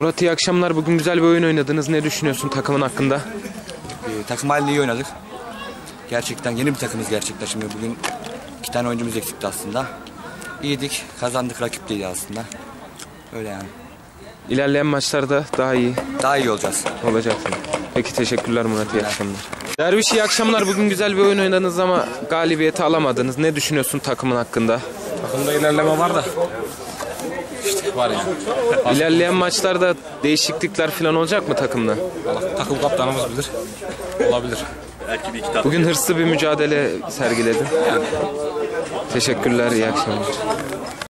Murat, iyi akşamlar. Bugün güzel bir oyun oynadınız. Ne düşünüyorsun takımın hakkında? Takım halinde iyi oynadık. Gerçekten yeni bir takımız gerçekten. Şimdi bugün 2 tane oyuncumuz eksikti aslında. İyiydik, kazandık, rakip de iyi aslında. Öyle yani. İlerleyen maçlarda daha iyi olacağız. olacaksın. Peki, teşekkürler Murat, iyi akşamlar. Derviş, iyi akşamlar. Bugün güzel bir oyun oynadınız ama galibiyeti alamadınız. Ne düşünüyorsun takımın hakkında? Takımda ilerleme var da. İşte var yani. İlerleyen maçlarda değişiklikler falan olacak mı takımda? Takım kaptanımız bilir. Olabilir. Bugün hırslı bir mücadele sergiledin. Teşekkürler, iyi akşamlar.